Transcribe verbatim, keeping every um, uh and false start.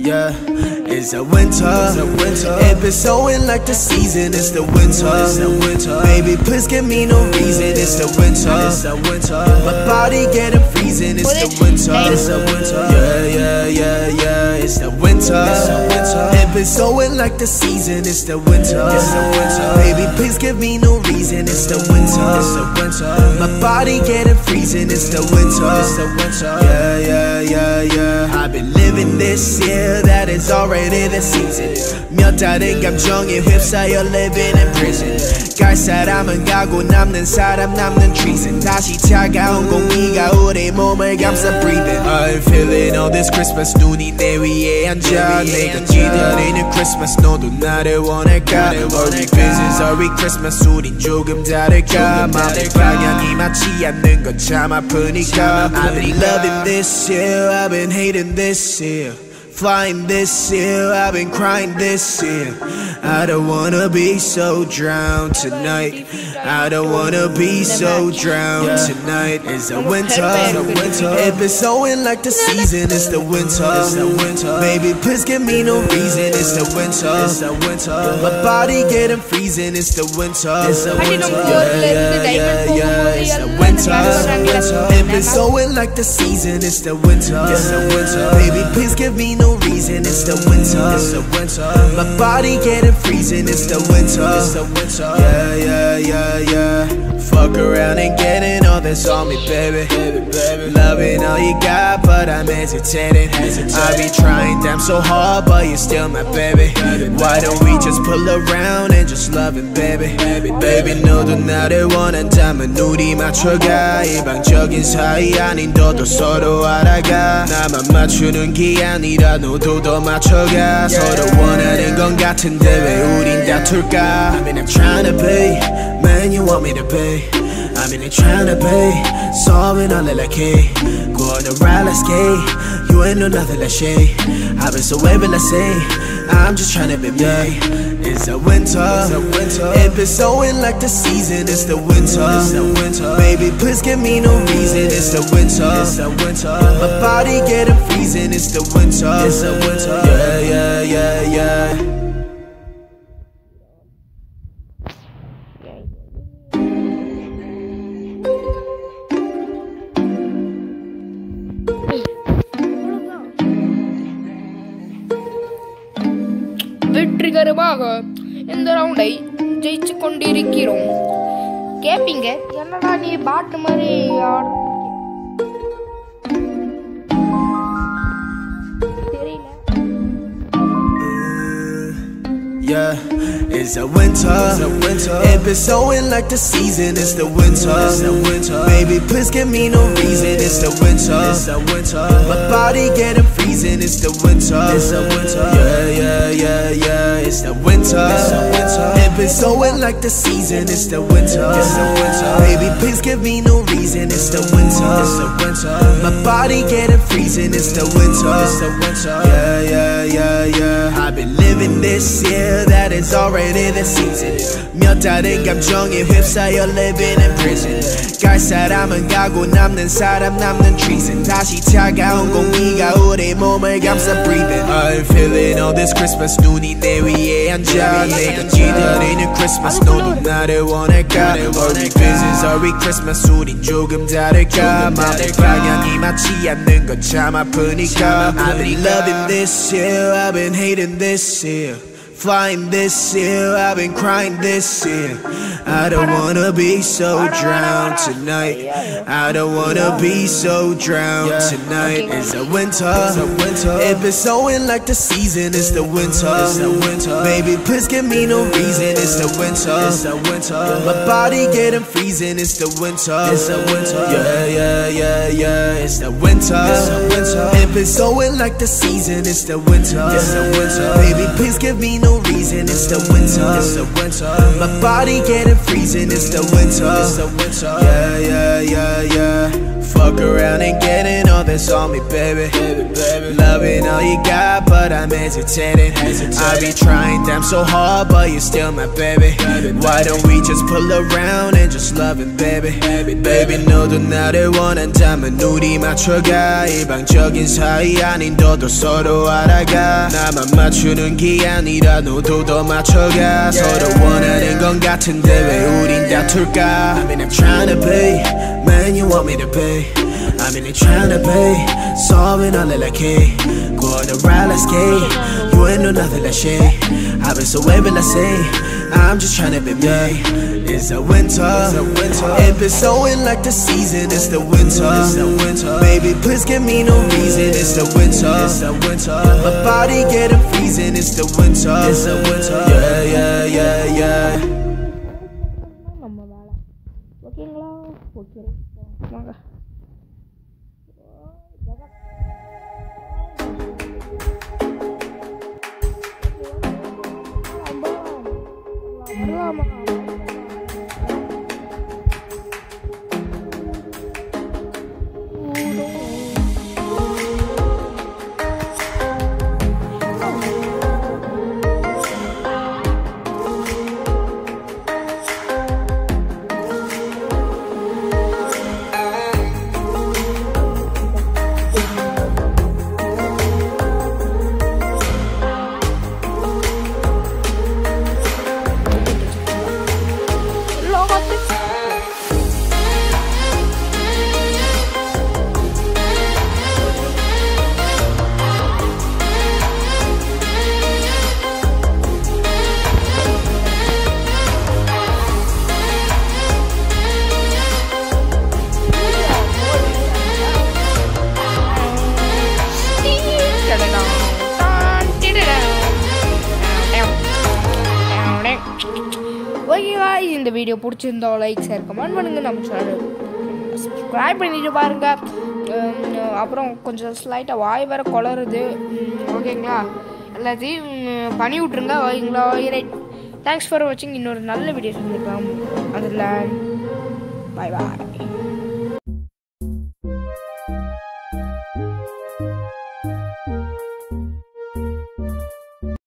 Yeah, it's the winter. It's the winter. It been snowing like the season. It's the winter. It's the winter. Baby, please give me no reason. It's the winter. It's the winter. My body getting freezing. It's the winter. It's the winter. Yeah, yeah, yeah, yeah. It's the winter. It's the winter. It been snowing like the season. It's the winter. It's the winter. Baby, please give me no reason. It's the winter. It's the winter. My body getting freezing. It's the winter. It's the winter. Yeah, yeah, yeah, yeah. I've been living this year. That is already the season. 몇 다른 감정에 휩싸여 living in prison. 갈 사람은 가고 남는 사람 남는 treason. 다시 차가운 공기가 우리 몸을 감싸 breathing. I'm feeling all this Christmas. 눈이 내 위에 앉아 내가 기다리는 Christmas. 너도 나를 원할까? All these visions are we Christmas. 우린 조금 다를까? 마음의 방향이 맞지 않는 건 참 아프니까. I've been loving this year. I've been hating this year. Flying this year, I've been crying this year. I don't wanna be so drowned tonight. I don't wanna be so drowned tonight. It's the winter. It been snowing like the season. It's the winter. It's the winter. Baby, please give me no reason. It's the winter. It's the winter. My body getting freezing. It's the winter. It's the winter. Yeah, yeah, yeah, yeah. It's the winter. It been snowing like the season. It's the winter. It's the winter. Baby, please give me no reason. It's the winter. It's the winter. My body getting freezing. It's the winter. It's the winter. Yeah, yeah, yeah, yeah. Fuck around and getting all this on me, baby. Baby, baby. Loving all you got, but I'm hesitating. I be trying damn so hard, but you're still my baby. Why don't we just pull around and just love it, baby? Baby, 너도 나를 원한다면 우리 맞춰가. 일방적인 사이 아닌 너도 서로 알아가. 나만 맞추는 게 아니라 너도 더 맞춰가. 서로 원하는 건 같은데 왜 우린 다툴까? I mean I'm tryna be man you want me to be. I mean I'm tryna be solving all that I can. Go on the ride, let's skate. You ain't know nothing like shit. I've been so able to say I'm just tryna be me. It's the winter. It been snowing like the season. It's the winter. It's the winter. Baby, please give me no reason. It's the winter. It's the winter. My body getting freezing. It's the winter. It's the winter. Yeah, yeah, yeah, yeah. வெற்றிகரமாக இந்த ரவுண்டை ஜெயிச்சு கொண்டிருக்கிறோம். கேப்பீங்க என்னடா நீ பாட்டு மாதிரி தெரியல. Yeah, it's the winter. It been snowing like the season. It's the winter. It's the winter. Baby, please give me no reason. It's the winter. It's the winter. My body getting freezing. It's the winter. It's the winter. Yeah, yeah, yeah, yeah. It's the winter. It's the winter. It been snowing like the season. It's the winter. It's the winter. Baby, please give me no reason. It's the winter. It's the winter. My body getting freezing. It's the winter. It's the winter. Yeah, yeah, yeah, yeah. I've been living this year. That is already the season. 몇 다른 감정에 휩싸여 living in prison. 갈 사람은 가고 남는 사람 남는 treason. 다시 차가운 공기가 우리 몸을 감싸 breathing. I'm feeling all this Christmas. 눈이 내 위에 앉아 내가 기다리는 Christmas. 너도 나를 원할까? All these visions are we Christmas. 우린 조금 다를까? 마음의 방향이 맞지 않는 건 참 아프니까. I've been loving this year. I've been hating this year. Flying this year, I've been crying this year. I don't wanna be so drowned tonight. I don't wanna be so drowned tonight. It's the winter. It been snowing like the season. It's the winter. It's the winter. Baby, please give me no reason. It's the winter. It's the winter. My body getting freezing. It's the winter. It's the winter. Yeah, yeah, yeah, yeah. It's the winter. It's the winter. It been snowing like the season. It's the winter. It's the winter. Baby, please give me no reason. It's the winter. It's the winter. My body getting freezing. It's the winter. It's the winter. Yeah, yeah, yeah, yeah. Fuck around and getting all the depends on me, baby. Baby, baby. Loving all you got, but I'm hesitating. hesitating. I be trying damn so hard, but you're still my baby. baby Why don't we just pull around and just love it, baby? Baby, baby. 너도 나를 원한다면 우리 맞춰가. 일방적인 사이 아닌 너도 서로 알아가. 나만 맞추는 게 아니라 너도 더 맞춰가. yeah. 서로 원하는 건 같은데 왜 우린 다툴까? I mean I'm tryna be man you want me to be. I mean I'm tryna be solving all like it. Going around like skate. You ain't know nothing like shit. I've been so able I say I'm just tryna be me. It's a winter. It been snowing like the season. It's the winter. It's the winter. Baby, please give me no reason. It's the winter. It's the winter. My body getting freezing. It's the winter. It's the winter. Yeah, yeah, yeah, yeah. ஓகேங்களா? Okay வாங்க. வரலாமா? ஓகேவா? இந்த video பிடிச்சிருந்தா like share comment பண்ணுங்கள். நம்ம channel subscribe பண்ணிட்டு பாருங்கள். அப்புறம் கொஞ்சம் ஸ்லைட்டாக வாய் வேறு குளருது. ஓகேங்களா? எல்லாத்தையும் பண்ணி விட்ருங்க. ஓகேங்களா? ரைட். தேங்க்ஸ் ஃபார் வாட்சிங். இன்னொரு நல்ல வீடியோ சொல்லியிருக்கலாம். அதில் பாய் பாய்.